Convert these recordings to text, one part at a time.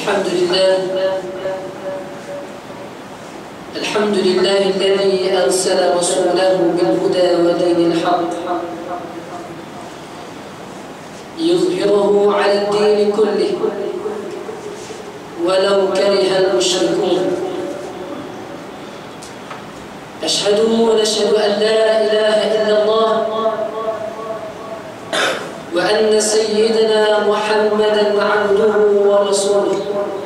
الحمد لله الذي أرسل رسوله بالهدى ودين الحق يظهره على الدين كله ولو كره المشركون. أشهد ونشهد أن لا إله إلا الله وأن سيدنا محمدا عبده ورسوله.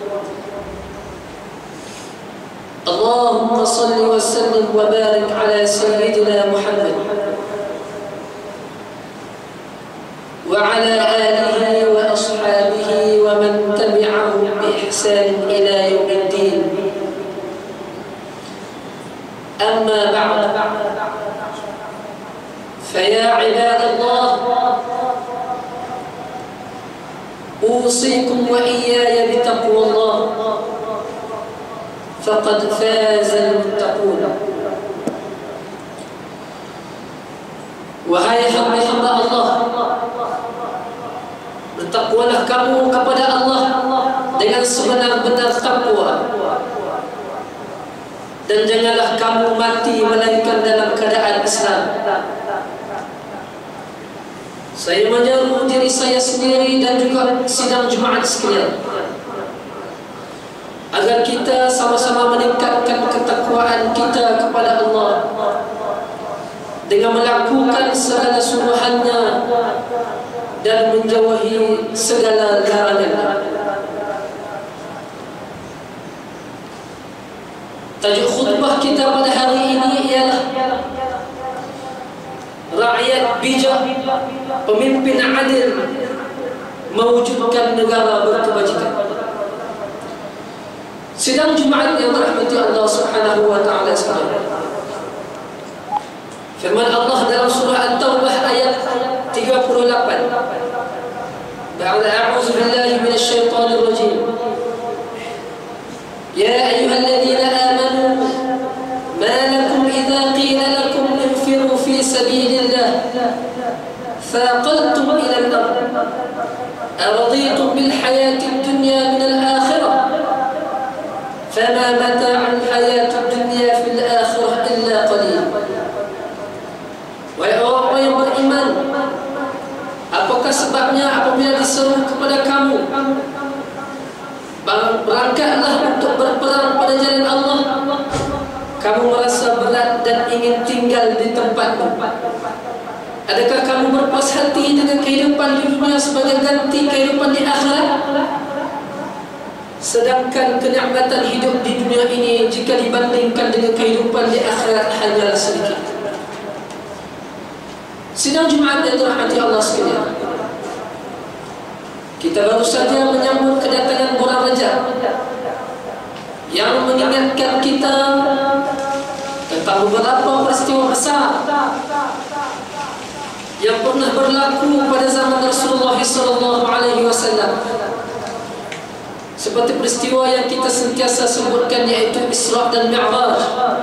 اللهم صل وسلم وبارك على سيدنا محمد وعلى آله وأصحابه ومن تبعهم بإحسان إلى يوم الدين. أما بعد، فيا عباد الله، أوصيكم وإياي بتقوى الله، فقد فاز المتقون. Wahai hamba-hamba Allah, bertakwalah kamu kepada Allah dengan sebenar-benar takwa, dan janganlah kamu mati melainkan dalam keadaan Islam. Saya menyeru diri saya sendiri dan juga sidang Jumaat sekalian agar kita sama-sama meningkatkan ketakwaan kita kepada Allah dengan melakukan segala suruhannya dan menjauhi segala larangannya. Tajuk khutbah kita pada hari ini ialah rakyat bijak, pemimpin adil, mewujudkan negara berkebajikan. Sidang Jumaat yang dirahmati Allah Subhanahu wa taala sekalian, firman Allah dalam surah At-Taubah ayat 38, ba'da a'udzu billahi minasy syaithanir rajim, ya ayyuhalladzina amanu ma lakum idza qila lakum infiru fi sabilillah faqaltum ila al-ard araditum bil hayati ad-dunya min al-akhirah fama mata'ul hayati ad-dunya fil akhirah illa qalil. Wahai orang yang beriman, apakah sebabnya apabila diseru kepada kamu, berangkatlah untuk berperang pada jalan Allah, kamu merasa berat dan ingin tinggal di tempatmu? Adakah kamu berpuas hati dengan kehidupan di dunia sebagai ganti kehidupan di akhirat? Sedangkan kenikmatan hidup di dunia ini jika dibandingkan dengan kehidupan di akhirat hanyalah sedikit. Sidang Jumaat yang dirahmati Allah sekalian, kita baru saja menyambut kedatangan bulan Rajab yang mengingatkan kita tentang beberapa peristiwa besar yang pernah berlaku pada zaman Rasulullah SAW, seperti peristiwa yang kita sentiasa sebutkan, yaitu Isra dan Mi'raj,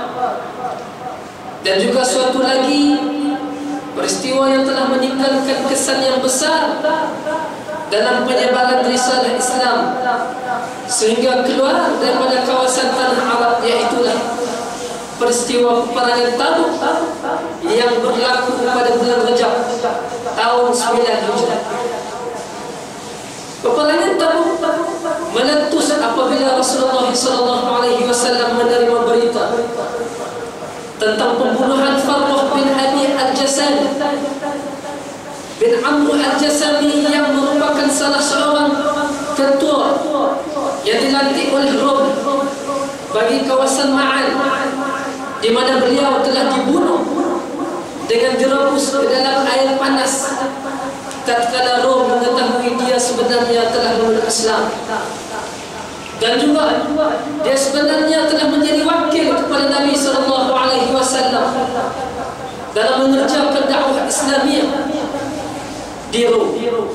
dan juga suatu lagi peristiwa yang telah meninggalkan kesan yang besar dalam penyebaran risalah Islam sehingga keluar daripada kawasan tanah Arab, iaitulah peristiwa peperangan Tabuk yang berlaku pada bulan Rajab tahun 9 Hijrah. Peperangan Tabuk meletus apabila Rasulullah SAW menerima berita tentang pembunuhan Farrah bin Abi Al-Jasami bin Amr Al-Jasami yang merupakan salah seorang ketua yang dilantik oleh Rom bagi kawasan Ma'an, di mana beliau telah dibunuh dengan direbus ke dalam air panas tatkala Rom mengetahui dia sebenarnya telah memeluk Islam, dan juga dia sebenarnya telah menjadi wakil kepada Nabi SAW dalam mengerjakan dakwah Islamiyah di Rom.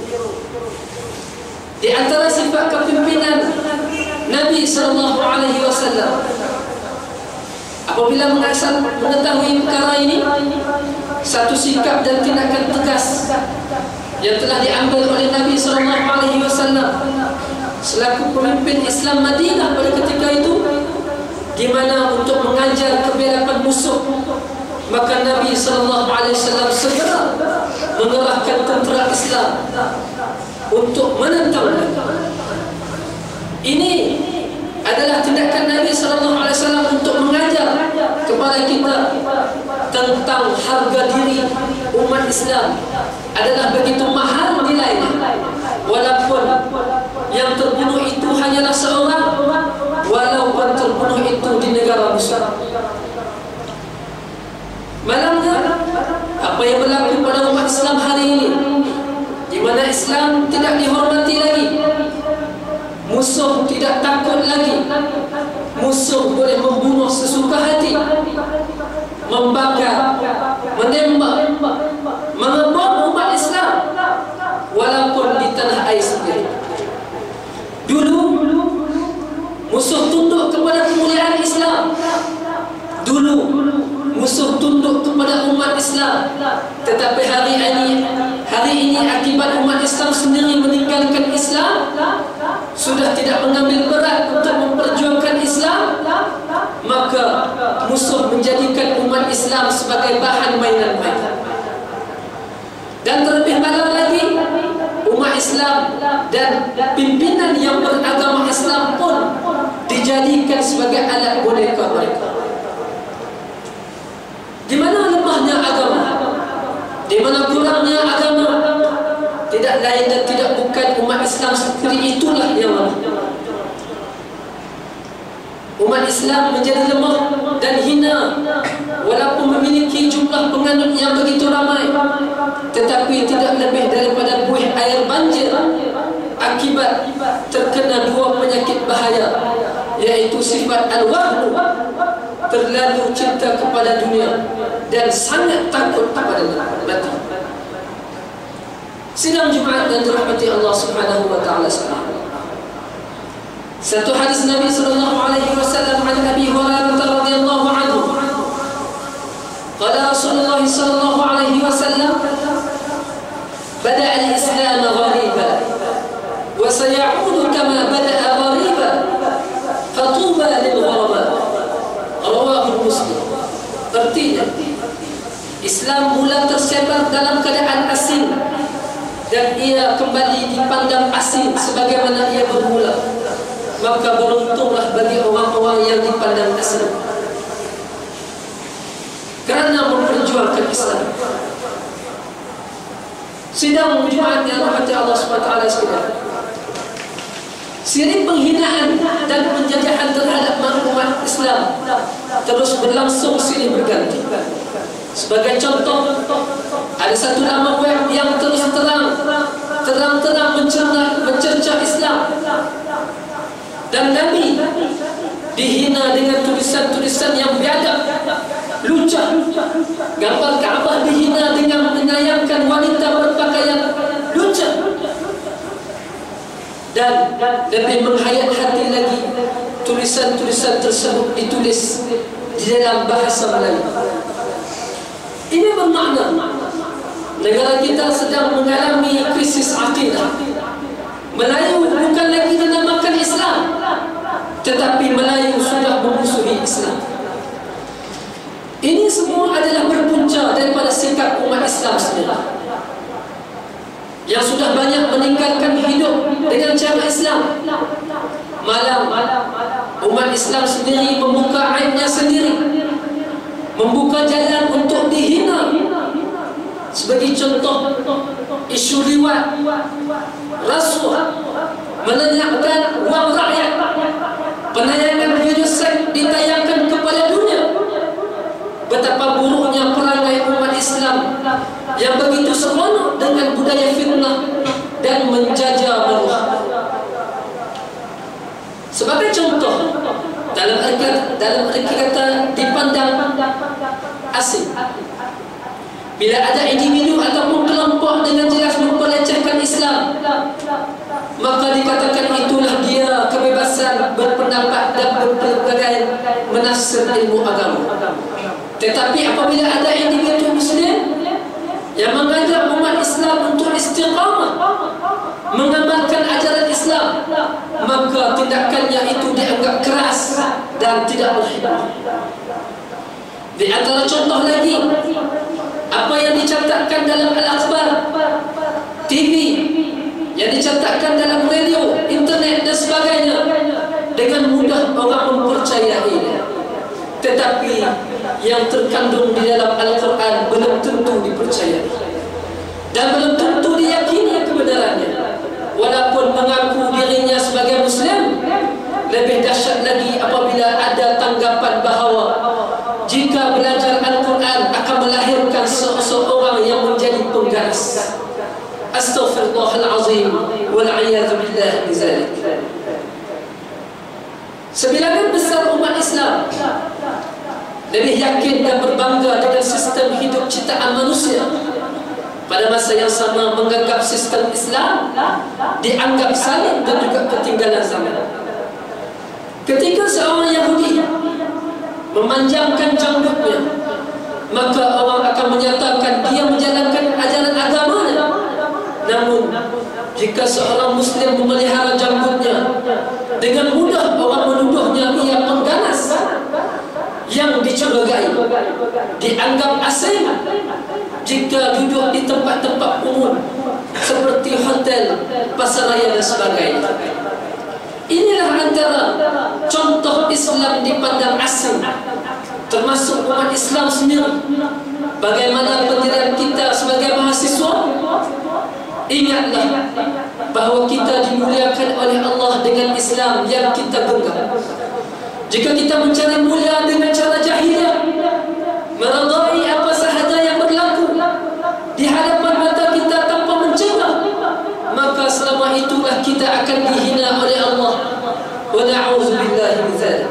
Di antara sifat kepimpinan Nabi SAW, apabila mengetahui perkara ini, satu sikap dan tindakan tegas yang telah diambil oleh Nabi SAW selaku pemimpin Islam Madinah pada ketika itu, di mana untuk mengajar kebelapan musuh, maka Nabi SAW segera mengerahkan tentera Islam untuk menentang. Ini adalah tindakan Nabi SAW untuk mengajar kepada kita tentang harga diri umat Islam adalah begitu mahal nilainya, walaupun yang terbunuh itu hanyalah seorang, walaupun terbunuh itu di negara musuh. Malangnya apa yang berlaku pada umat Islam hari ini, di mana Islam tidak dihormati lagi, musuh tidak takut lagi, musuh boleh membunuh sesuka hati, membakar, menembak, mengebom umat Islam, walaupun di tanah air sendiri. Dulu musuh tunduk kepada kemuliaan Islam, dulu musuh tunduk kepada umat Islam. Tetapi hari ini akibat umat Islam sendiri meninggalkan Islam, sudah tidak mengambil berat untuk memperjuangkan Islam, maka musuh menjadikan umat Islam sebagai bahan mainan-mainan. Dan terlebih malang lagi, umat Islam dan pimpinan yang beragama Islam pun dijadikan sebagai alat boneka mereka. Di mana lemahnya agama, di mana kurangnya agama, tidak lain dan tidak bukan umat Islam sendiri itulah yang lemah. Umat Islam menjadi lemah dan hina, walaupun memiliki jumlah penganut yang begitu ramai, tetapi tidak lebih daripada buih air banjir akibat terkena dua penyakit bahaya, yaitu sifat al-wahnu, terlalu cinta kepada dunia dan sangat takut kepada mati. Sidang Jumaat yang dirahmati Allah Subhanahu wa taala sekalian. Satu hadis Nabi sallallahu alaihi wasallam an Abi Hurairah radhiyallahu anhu. Qala Rasulullah sallallahu alaihi wasallam, "Bada al-Islam ghariban wa sayaudu kama bada'a ghariban, fatuba lil-ghuraba." Rawahu Muslim. Artinya, Islam mula tersebar dalam keadaan asing dan ia kembali dipandang asing sebagaimana ia bermula. Maka beruntunglah bagi orang-orang yang dipandang asing kerana memperjuangkan Islam. Sidang Jumaat yang dirahmati Allah SWT sekalian, siri penghinaan dan penjajahan terhadap umat Islam terus berlangsung silih berganti. Sebagai contoh, ada satu nama web yang terus terang-terang mencerca Islam, dan Nabi dihina dengan tulisan-tulisan yang biadab, lucah. Gambar Kaabah dihina dengan menyayangkan wanita berpakaian lucah. Dan lebih menghayat hati lagi, tulisan-tulisan tersebut ditulis di dalam bahasa Melayu. Ini bermakna negara kita sedang mengalami krisis akidah. Melayu bukan lagi dinamakan Islam, tetapi Melayu sudah memusuhi Islam. Ini semua adalah berpunca daripada sikap umat Islam sendiri, yang sudah banyak meninggalkan hidup dengan cara Islam. Malam umat Islam sendiri membuka aibnya sendiri, membuka jalan untuk dihina. Sebagai contoh, isu liwat, rasuah, menenyakkan wang rakyat, penayangan video seks ditayangkan kepada dunia. Betapa buruknya perangai umat Islam yang begitu seronok dengan budaya fitnah dan menjajah meruah. Sebagai contoh, dalam arti kata dipandang asing, bila ada individu ataupun kelompok dengan jelas memperlecehkan Islam, maka dikatakan itulah dia kebebasan berpendapat dan berbagai menafsir ilmu agama. Tetapi apabila ada individu Muslim yang mengajak umat Islam untuk istiqamah, mengamalkan ajaran Islam, tindakannya itu dianggap keras dan tidak berhikmah. Di antara contoh lagi, apa yang dicatatkan dalam Al-Akhbar, TV, yang dicatatkan dalam radio, internet dan sebagainya, dengan mudah orang mempercayainya. Tetapi yang terkandung di dalam Al-Quran belum tentu dipercayai dan belum tentu diyakini kebenarannya. Walaupun mengaku dirinya sebagai Muslim, lebih dahsyat lagi apabila ada tanggapan bahawa jika belajar Al-Quran akan melahirkan seseorang yang menjadi pengganas. Astaghfirullahalazim wal'iyadu billah bizalik. Sebilangan besar umat Islam lebih yakin dan berbangga dengan sistem hidup ciptaan manusia. Pada masa yang sama menganggap sistem Islam dianggap salib dan juga ketinggalan zaman. Ketika seorang Yahudi memanjangkan janggutnya, maka orang akan menyatakan dia menjalankan ajaran agamanya. Namun jika seorang Muslim memelihara janggutnya, dengan mudah orang menuduhnya ia pengganas yang dicurigai, dianggap asing jika duduk di tempat-tempat umum seperti hotel, pasaraya dan sebagainya. Inilah antara contoh Islam dipandang asing, termasuk umat Islam sendiri. Bagaimana pendirian kita sebagai mahasiswa? Ingatlah bahawa kita dimuliakan oleh Allah dengan Islam yang kita genggam. Jika kita mencari mulia dengan cara jahiliah, meredai apa sahaja yang berlaku di hadapan mata kita tanpa mencegah, maka selama itulah kita akan dihina oleh Allah. Wa na'udzubillahi min dzalik.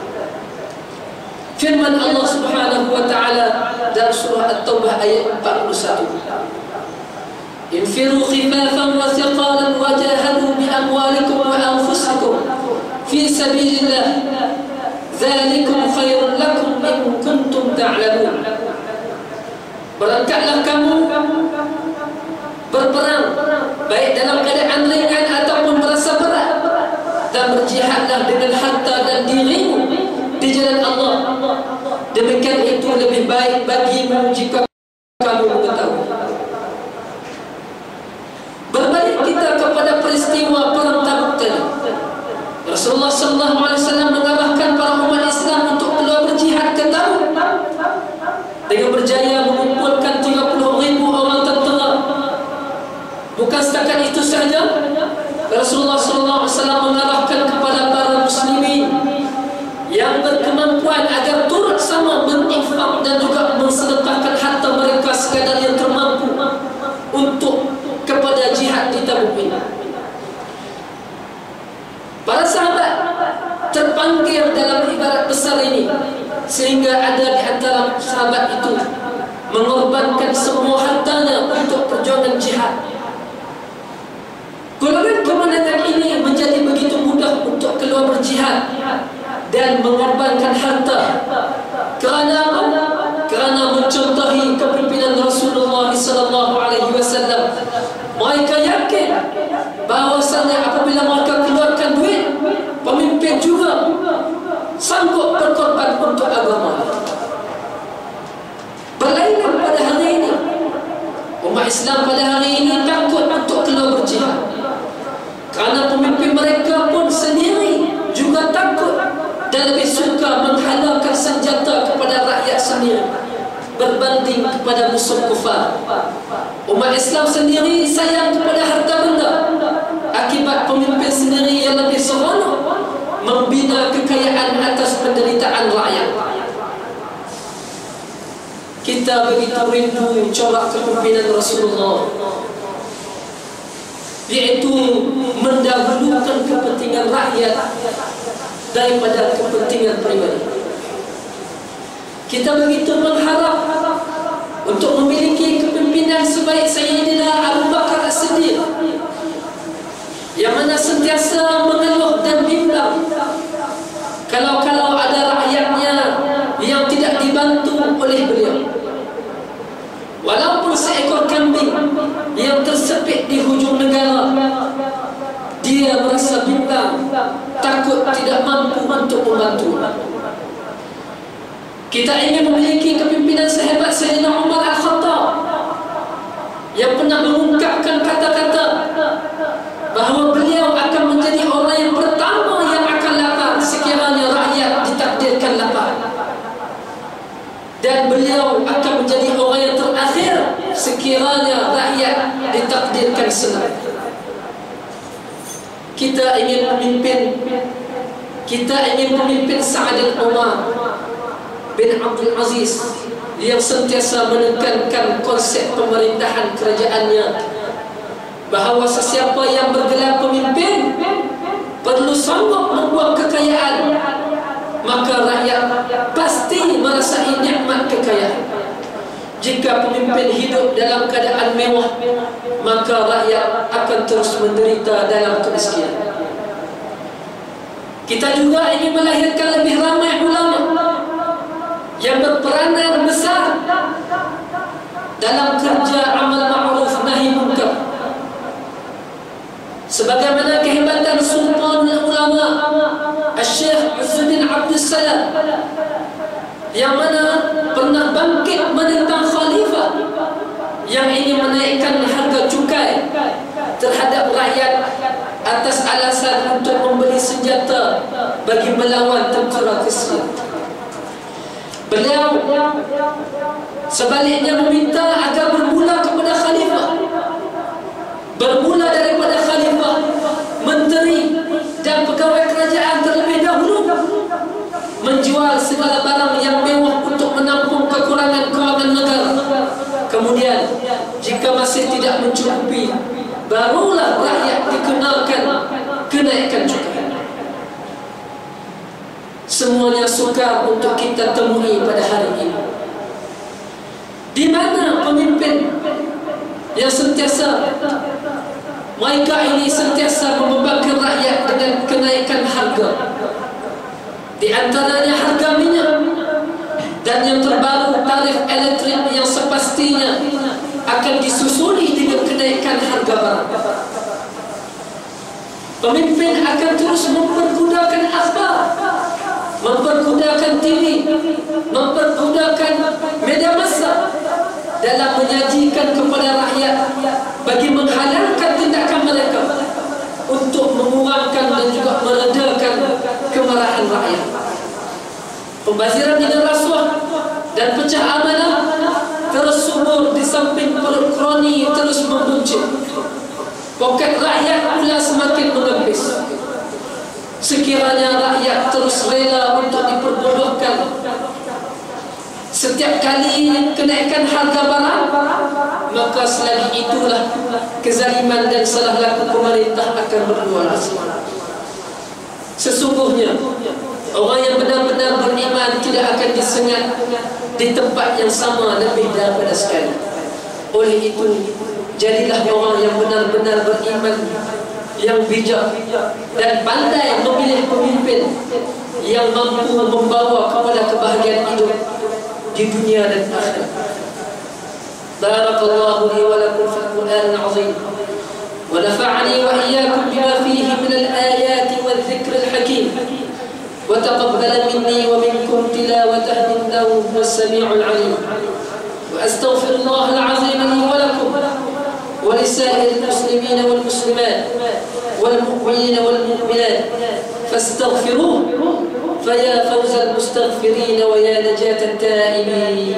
Firman Allah Subhanahu wa taala dalam surah At-Taubah ayat 41. Infiru khifafan wa thiqalan wa jahadu bi amwalikum wa anfusikum fi sabilillah. Dzalikum khairun lakum in kuntum ta'lamun. Berangkatlah kamu berperang, baik dalam keadaan ringan ataupun berasa berat, dan berjihadlah dengan harta dan dirimu di jalan Allah. Demikian itu lebih baik bagimu jika kamu mengetahui. Berbalik kita kepada peristiwa perang Tabuk tadi. Rasulullah SAW mengarahkan para umat Islam untuk keluar berjihad ke Tabuk dengan berjaya mengumpulkan 30,000 orang tentera. Bukan setakat itu sahaja, Rasulullah SAW mengarahkan kepada para muslimin yang berkemampuan agar turut sama berinfak dan juga mensedekahkan harta mereka sekadar yang termampu untuk kepada jihad di Tabuk ini. Para sahabat terpanggil dalam ibarat besar ini, sehingga ada di antara sahabat itu mengorbankan semua hartanya untuk perjuangan jihad. Golongan kemenangan ini menjadi begitu mudah untuk keluar berjihad dan mengorbankan harta. Kerana apa? Kerana mencontohi kepimpinan Rasulullah SAW. Mereka yakin bahawasanya apabila mereka keluarkan duit, pemimpin juga sanggup berkorban untuk agama. Berlainan pada hari ini, umat Islam pada hari ini takut untuk keluar berjihad, kerana pemimpin mereka pun sendiri juga takut dan lebih suka menghalalkan senjata kepada rakyat sendiri berbanding kepada musuh kufar. Umat Islam sendiri sayang kepada harta benda, akibat pemimpin sendiri yang lebih seronok membina kekayaan atas penderitaan rakyat. Kita begitu rindu corak kepimpinan Rasulullah, yaitu mendahulukan kepentingan rakyat daripada kepentingan pribadi. Kita begitu mengharap untuk memiliki kepimpinan sebaik Sayyidina Abu Bakar As-Siddiq, yang mana sentiasa mengeluh dan bimbang kalau ada rakyatnya yang tidak dibantu oleh beliau. Walaupun seekor kambing yang tersepit di hujung negara dia merasa bimbang, takut tidak mampu untuk membantu. Kita ingin memiliki kepimpinan sehebat Sayyidina Umar Al-Khattab yang pernah mengungkapkan kata-kata bahawa beliau akan menjadi orang yang pertama yang akan lapar sekiranya rakyat ditakdirkan lapar, dan beliau akan menjadi orang yang terakhir sekiranya rakyat ditakdirkan senang. Kita ingin pemimpin Sa'ad al-Umar bin Abdul Aziz yang sentiasa menekankan konsep pemerintahan kerajaannya bahawa sesiapa yang bergelar pemimpin perlu sanggup membuang kekayaan, maka rakyat pasti merasai nikmat kekayaan. Jika pemimpin hidup dalam keadaan mewah, maka rakyat akan terus menderita dalam kemiskinan. Kita juga ingin melahirkan lebih ramai ulama yang berperanan besar dalam kerja amal ma'ruf nahi munkar, sebagaimana kehebatan Sultan Ulama Syekh Izzuddin Abdul Salam yang mana pernah bangkit menentang khalifah yang ingin menaikkan harga cukai terhadap rakyat atas alasan untuk membeli senjata bagi melawan tentera Islam. Beliau sebaliknya meminta agar bermula kepada khalifah, bermula daripada khalifah, menteri dan pegawai kerajaan terlebih dahulu, menjual segala barang yang mewah untuk menampung kekurangan kewangan negara. Kemudian jika masih tidak mencukupi, barulah rakyat dikenakan kenaikan cukai. Semuanya sukar untuk kita temui pada hari ini. Di mana pemimpin yang sentiasa mereka ini sentiasa membebankan rakyat dengan kenaikan harga, di antaranya harga minyak, dan yang terbaru tarif elektrik yang sepastinya akan disusuli dengan kenaikan harga barang. Pemimpin akan terus mempergunakan akhbar, mempergunakan TV, mempergunakan media massa dalam menyajikan kepada rakyat bagi menghalalkan tindakan mereka untuk mengurangkan dan juga meredakan kemarahan rakyat. Pembaziran dengan rasuah dan pecah amanah terus subur di samping perut kroni terus membuncit. Poket rakyat pula semakin menepis. Sekiranya rakyat terus rela untuk diperbodohkan setiap kali kenaikan harga barang, maka selagi itulah kezaliman dan salah laku pemerintah akan berluas. Sesungguhnya orang yang benar-benar beriman tidak akan disengat di tempat yang sama lebih daripada sekali. Oleh itu, jadilah orang yang benar-benar beriman, yang bijak dan pandai memilih pemimpin yang mampu membawa kepada kebahagiaan hidup di dunia dan akhirat. Barakallahu li wa lakum fil Qur'anil 'azim wa nafa'ani wa iyyakum bima fihi min al-ayati wadh-dhikril hakim wa taqabbala minni wa minkum tilawatahu innahu was-sami'ul 'alim. Wa astaghfirullahal 'azim li wa lakum ولسائر المسلمين والمسلمات والمؤمنين والمؤمنات فاستغفروه فيا فوز المستغفرين ويا نجاة التائبين.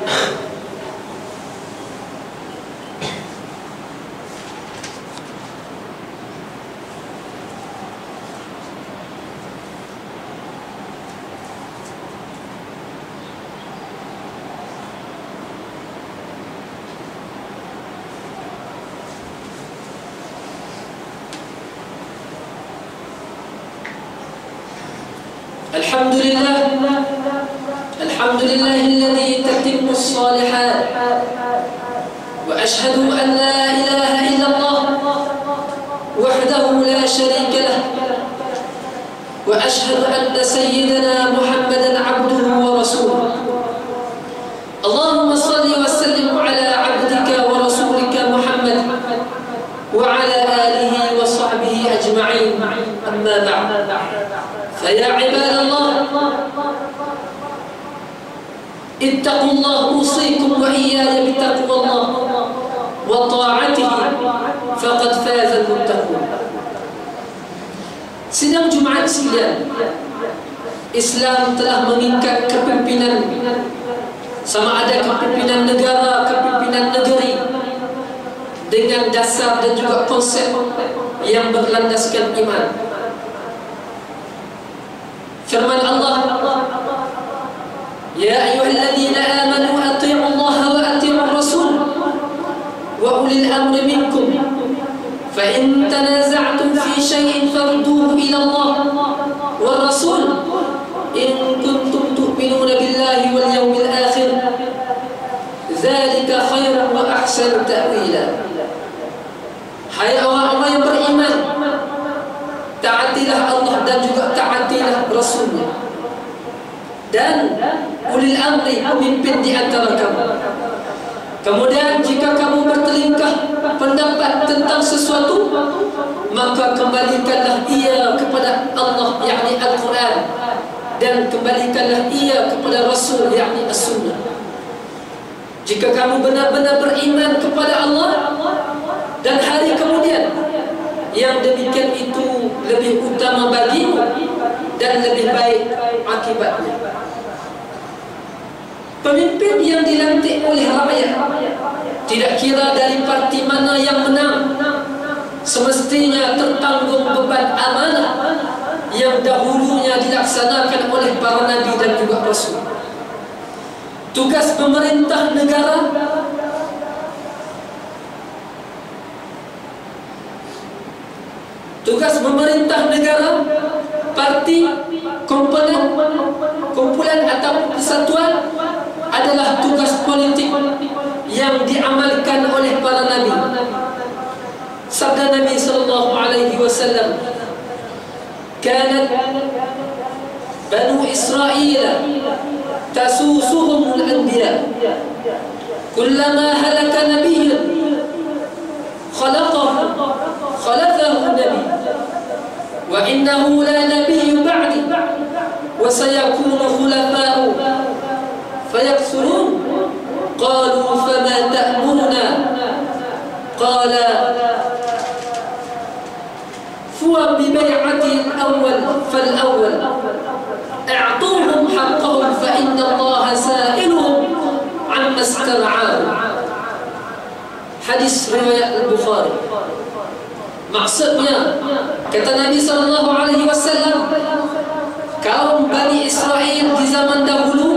الحمد لله الذي تتم الصالحات وأشهد أن لا إله إلا الله وحده لا شريك له وأشهد أن سيدنا محمدا عبده ورسوله. اللهم صل وسلم على عبدك ورسولك محمد وعلى آله وصحبه أجمعين. أما بعد، فيا عباد الله، اتقوا الله، أوصيكم وإياي بتقوى الله وطاعته، فقد فاز المتقون. Sidang Jumaat sekalian, Islam telah mengikat kepimpinan, sama ada kepimpinan negara, kepimpinan negeri, dengan dasar dan juga konsep yang berlandaskan iman. Firman Allah, Ya ayyuhalladzina amanu atii'u Allah wa atii'ur rasul wa ulil amri minkum fa in tanaza'tum fi shay'in farudduhu ila Allah war rasul in kuntum tu'minuna billahi wal yawmil akhir dzalika khairun wa ahsanu ta'wila. Hai orang-orang yang beriman, taatilah Allah dan juga taatilah Rasulnya, dan ulil amri, pemimpin di antara kamu. Kemudian jika kamu bertelingkah pendapat tentang sesuatu, maka kembalikanlah ia kepada Allah, yakni Al-Quran, dan kembalikanlah ia kepada Rasul, yakni As-Sunnah. Jika kamu benar-benar beriman kepada Allah dan hari kemudian, yang demikian itu lebih utama bagimu dan lebih baik akibatnya. Pemimpin yang dilantik oleh rakyat, tidak kira dari parti mana yang menang, semestinya tertanggung beban amanah yang dahulunya dilaksanakan oleh para nabi dan juga rasul. Tugas pemerintah negara parti, komponen, kumpulan atau kesatuan adalah tugas politik yang diamalkan oleh para nabi. Sabda Nabi sallallahu alaihi wasallam, "Kanat Banu Israil tasusuhum al-anbiya, kullama halaka nabiyyun khalafahu nabi, wa innahu la nabiyyu ba'di, wa sayakunu khulafa'u fayakthurun." Qalu fama ta'muruna? Qala fuwa bi bai'ati al-awwal fal-awwal a'tuhum haqqahum fa inna Allah sa'iluhum 'amma istar'a'u. Hadis riwayat Al-Bukhari. Maksudnya, kata Nabi SAW, kaum Bani Israel di zaman dahulu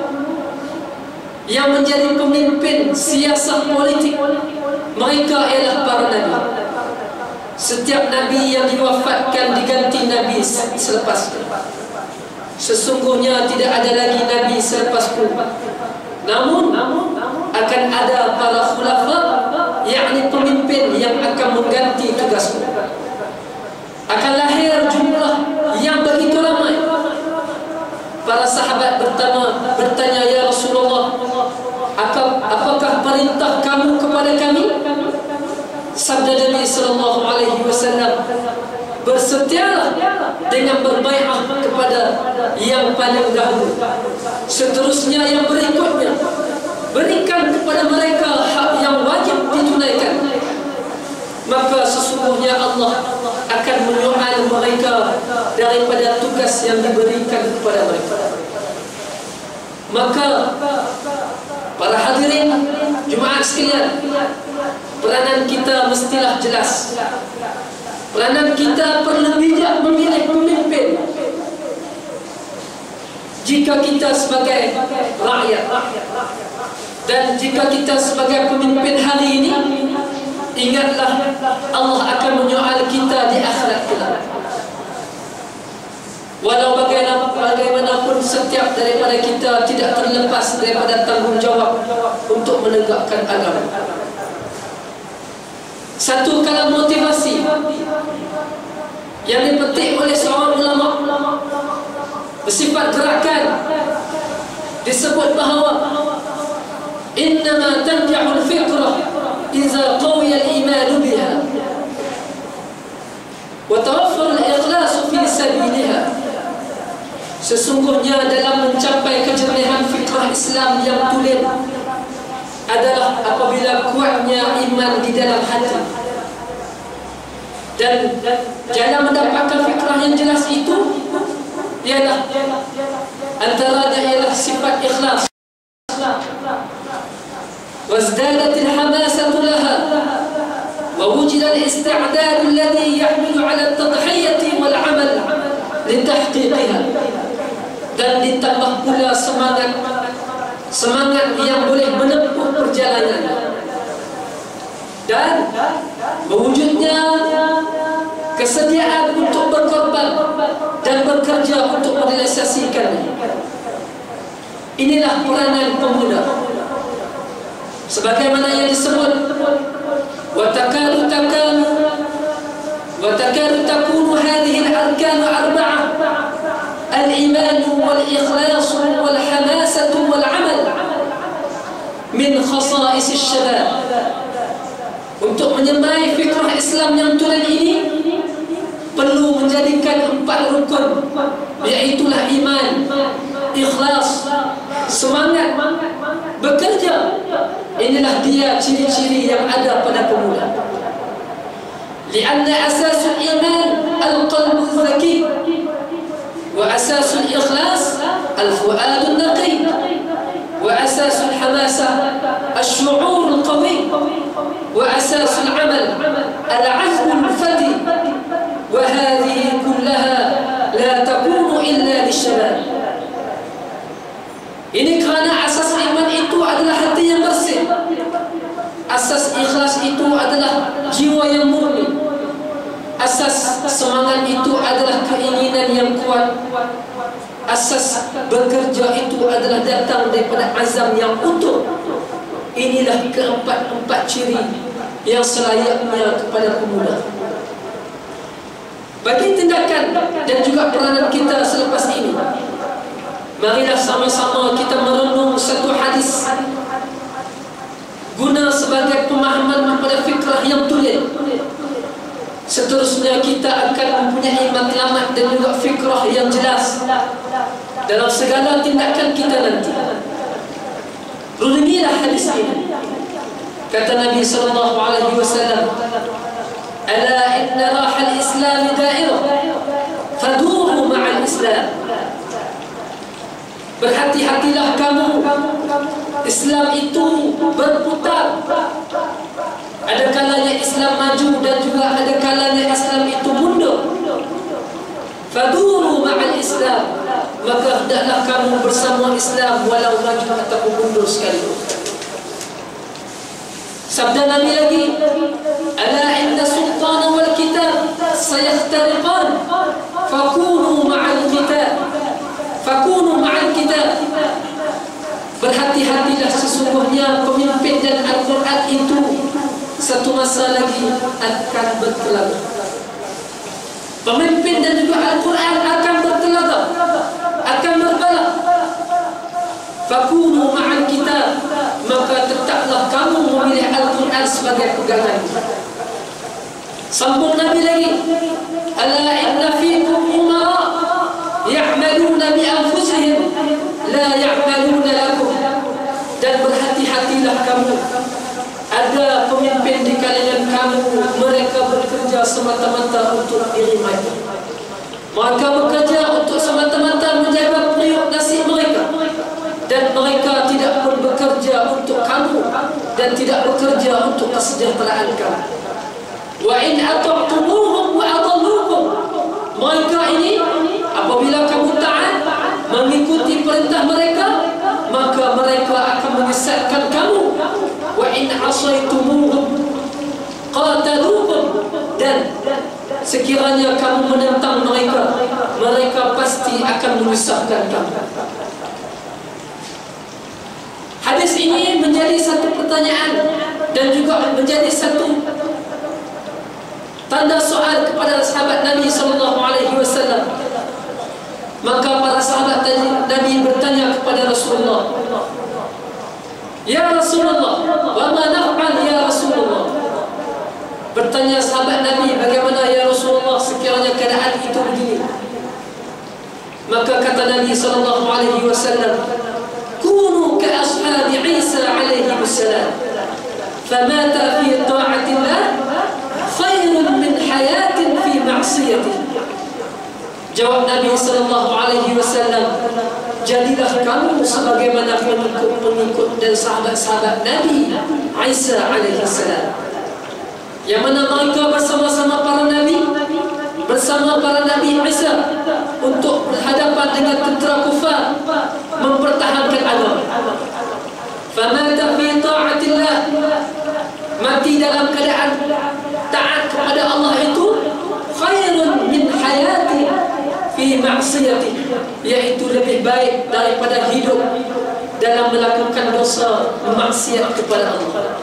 yang menjadi pemimpin siasat politik, mereka ialah para nabi. Setiap nabi yang diwafatkan diganti nabi selepasnya. Sesungguhnya tidak ada lagi nabi selepasku, namun akan ada para khulafa, yakni pemimpin yang akan mengganti tugasku. Akan lahir jumlah yang begitu ramai. Para sahabat bertanya, Ya Rasulullah, apakah perintah kamu kepada kami? Sabda Nabi sallallahu alaihi wasallam, bersetialah dengan berbai'ah kepada yang paling dahulu. Seterusnya yang berikutnya, berikan kepada mereka hak yang wajib ditunaikan. Maka sesungguhnya Allah akan menyu'al mereka daripada tugas yang diberikan kepada mereka. Maka para hadirin Jumaat sekalian, peranan kita mestilah jelas. Peranan kita perlu bijak memilih pemimpin. Jika kita sebagai rakyat dan jika kita sebagai pemimpin hari ini, ingatlah Allah akan menyoal kita di akhirat kelak. Walau bagaimanapun setiap daripada kita tidak terlepas daripada tanggungjawab untuk menegakkan agama. Satu kala motivasi yang dipetik oleh seorang ulama bersifat gerakan, disebut bahawa innama tanja'ul fikrah iza qawiya al-iman biha sesungguhnya dalam mencapai kejernihan fikrah Islam yang tulen adalah apabila kuatnya iman di dalam hati, dan dalam mendapatkan fikrah yang jelas itu ialah antaranya ialah sifat ikhlas. وازدادت الحماسة لها ووجد الاستعداد الذي يحمل على التضحية والعمل لتحقيقها, dan ditambah pula semangat yang boleh menempuh perjalanan, dan mewujudnya kesediaan untuk berkorban dan bekerja untuk merealisasikannya. Inilah peranan pemuda, sebagaimana yang disebut وتكاد تكون هذه الأركان أربعة: الإيمان والإخلاص والحماسة والعمل من خصائص الشباب. Untuk menyemai fikrah Islam yang tulen ini perlu menjadikan 4 rukun, iaitulah iman, ikhlas, semangat, bekerja. Inilah dia ciri-ciri yang ada pada pemuda. Lianna asasul iman al-qalbu zaki, wa asasul ikhlas al-fuadun naqi, wa asasul hamasa al-shu'ur al-qawi, wa asasul amal al-azm al-fadi, wa hadhihi kullaha la takunu illa lishabab. Ini kerana asas iman itu adalah hati yang bersih, asas ikhlas itu adalah jiwa yang murni, asas semangat itu adalah keinginan yang kuat, asas bekerja itu adalah datang daripada azam yang utuh. Inilah keempat ciri yang selayaknya kepada pemuda. Bagi tindakan dan juga peranan kita selepas ini, marilah sama-sama kita merenung satu hadis guna sebagai pemahaman kepada fikrah yang tulen. Seterusnya kita akan mempunyai matlamat dan juga fikrah yang jelas dalam segala tindakan kita nanti. Renungilah hadis ini. Kata Nabi SAW, "Ala inna rahal Islam dairah, faduru ma'al Islam." Berhati-hatilah kamu, Islam itu berputar. Ada kalanya Islam maju dan juga ada kalanya Islam itu mundur. Faduru ma'al Islam, maka hendaklah kamu bersama Islam walau maju ataupun mundur sekalipun. Sabda Nabi lagi, "Ala inna sultana wal kitab sayahtariqan, fakunu ma'al kitab." Fakunu ma'al kitab. Berhati-hatilah, sesungguhnya pemimpin dan Al-Quran itu satu masa lagi akan bertelaga. Pemimpin dan juga Al-Quran akan bertelaga, akan berbalak. Fakunu ma'al kitab, maka tetaplah kamu memilih Al-Quran sebagai pegangan. Sambung Nabi lagi, "Ala inna fikum umara ya'maluna bi anfusihim la ya'maluna lakum." Dan berhati-hatilah kamu, ada pemimpin di kalangan kamu, mereka bekerja semata-mata untuk diri mereka. Mereka bekerja untuk semata-mata menjaga periuk nasib mereka, dan mereka tidak pun bekerja untuk kamu dan tidak bekerja untuk kesejahteraan kamu. Wa in ata'tumuhum wa adallukum, mereka ini apabila kamu taat mengikuti perintah mereka, maka mereka akan menyesatkan kamu. Wa in asaitumuhum qatalukum, dan sekiranya kamu menentang mereka, mereka pasti akan menyusahkan kamu. Hadis ini menjadi satu pertanyaan dan juga menjadi satu tanda soal kepada sahabat Nabi SAW. Maka para sahabat Nabi bertanya kepada Rasulullah, "Ya Rasulullah, wa ma naf'al ya Rasulullah?" Bertanya sahabat Nabi, "Bagaimana ya Rasulullah sekiranya keadaan itu begini?" Maka kata Nabi SAW, kunu ka ashabi Isa alaihi wassalam, famata fi ta'atillah khairun min hayatin fi ma'siyatih. Jawab Nabi SAW, jadilah kamu sebagaimana pengikut dan sahabat-sahabat Nabi Isa alaihi salam, yang mana mereka bersama-sama para Nabi, bersama para Nabi Isa untuk berhadapan dengan tentera kufar, mempertahankan agama. Famata fi ta'atillah, mati dalam keadaan taat kepada Allah itu khairun min hayati fi ma'siyati, yaitu lebih baik daripada hidup dalam melakukan dosa maksiat kepada Allah.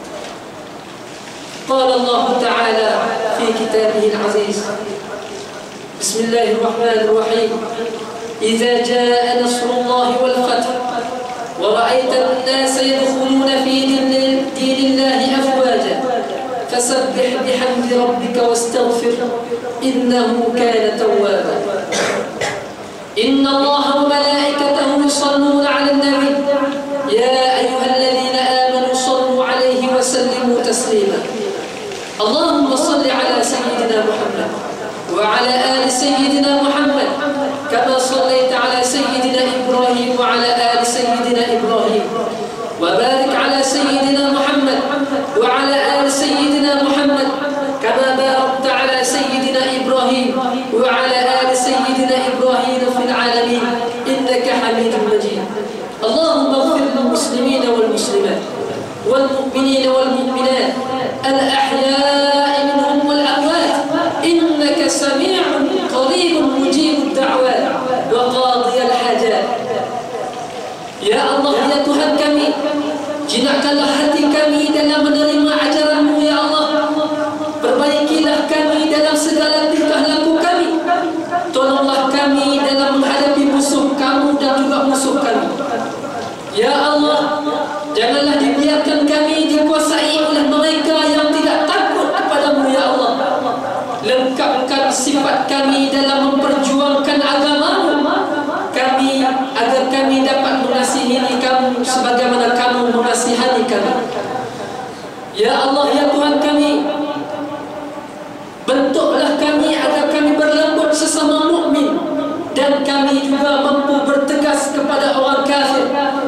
Qala Allah Ta'ala fi kitabihil aziz, Bismillahirrahmanirrahim, Idza jaa nasrullahi wal fath wa ra'aita an-nasa yadkhuluna fi dinillahi afwaja fasabbih bihamdi rabbika wastaghfir innahu kana tawwaba. Inna Allaha wa malaikatahu yusalluna 'alan nabi ya ayyuhalladhina amanu sallu 'alaihi wa sallimu taslima. Allahumma salli 'ala sayyidina Muhammad wa 'ala ali sayyidina Muhammad kama sallaita 'ala sayyidina Ibrahim wa 'ala ali sayyidina Ibrahim wa barik 'ala sayyidina Muhammad wa 'ala ali sayyidina Muhammad kama barakta 'ala sayyidina Ibrahim wa 'ala ali sayyidina Ibrahim fil 'alamin innaka Hamidum Majid. Allahumma ighfir lil muslimina wal muslimat wal mu'minina wal mu'minat al ahya'i minhum wal amwat innaka sami'un qaribun mujibud da'wat wa qadiyal hajat. Ya Allah, ya Tuhan kami, jinakkanlah hati kami dalam menerima ajaran-Mu ya Allah. Perbaikilah kami dalam segala tingkah laku kami. Tolonglah kami dalam menghadapi musuh Kamu dan juga musuh kami. Ya Allah, janganlah dibiarkan kami dikuasai oleh mereka yang tidak takut kepada-Mu ya Allah. Lengkapkan sifat kami dalam memperjuangkan agama-Mu kami, agar kami dapat mengasihi Kamu sebagaimana Kamu mengasihani kami. Ya Allah, ya Tuhan kami, bentuklah kami agar kami berlembut sesama mukmin dan kami juga mampu bertegas kepada orang kafir.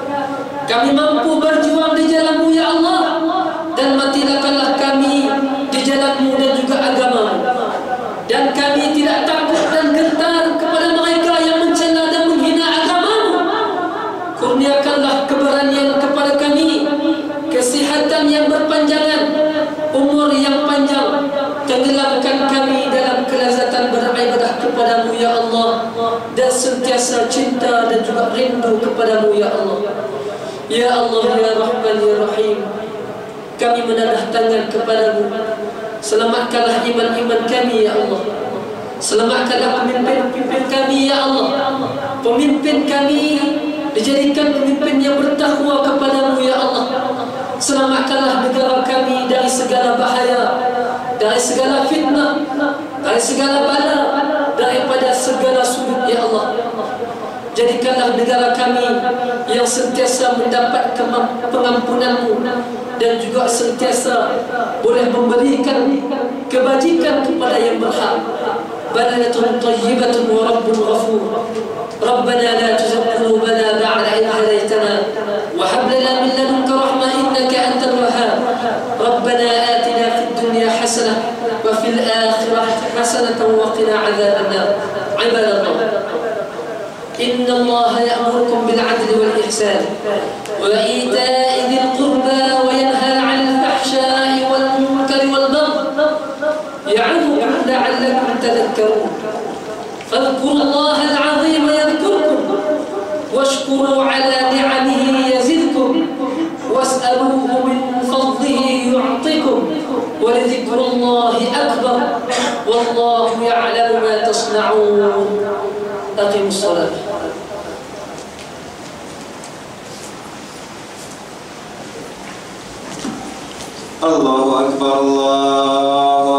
Kami mampu berjuang di jalan-Mu ya Allah, dan matilakanlah kami di jalan-Mu dan juga agama-Mu. Dan kami tidak takut dan gentar kepada mereka yang mencela dan menghina agama-Mu. Kurniakanlah keberanian kepada kami, kesihatan yang berpanjangan, umur yang panjang. Tenggelamkan kami dalam kelazatan beribadah kepada-Mu ya Allah, dan sentiasa cinta dan juga rindu kepada-Mu ya Allah. Ya Allah, ya Rahman, ya Rahim, kami menadah tangan kepada-Mu. Selamatkanlah iman-iman kami ya Allah. Selamatkanlah pemimpin-pemimpin kami ya Allah. Pemimpin kami dijadikan pemimpin yang bertakwa kepada-Mu ya Allah. Selamatkanlah negara kami dari segala bahaya, dari segala fitnah, dari segala bala, daripada segala sudut ya Allah. Jadikanlah negara kami yang sentiasa mendapat pengampunan-Mu dan juga sentiasa boleh memberikan kebajikan kepada yang berhak. Baladun tayyibatun wa rabbun ghafur. Rabbana la tuzigh qulubana ba'da idh hadaytana wa hab lana min ladunka rahmah innaka antal wahhab. Rabbana atina fid dunya hasanah wa fil akhirati hasanatan wa qina 'adzaban nar. Ibadallah, إن الله يأمركم بالعدل والإحسان وإيتاء ذي القربى وينهى عن الفحشاء والمنكر والبغي يعظكم لعلكم تذكرون. فاذكروا الله العظيم يذكركم واشكروا على نعمه يزدكم واسألوه من فضله يعطكم ولذكر الله أكبر والله يعلم ما تصنعون. أقيموا الصلاة. الله أكبر الله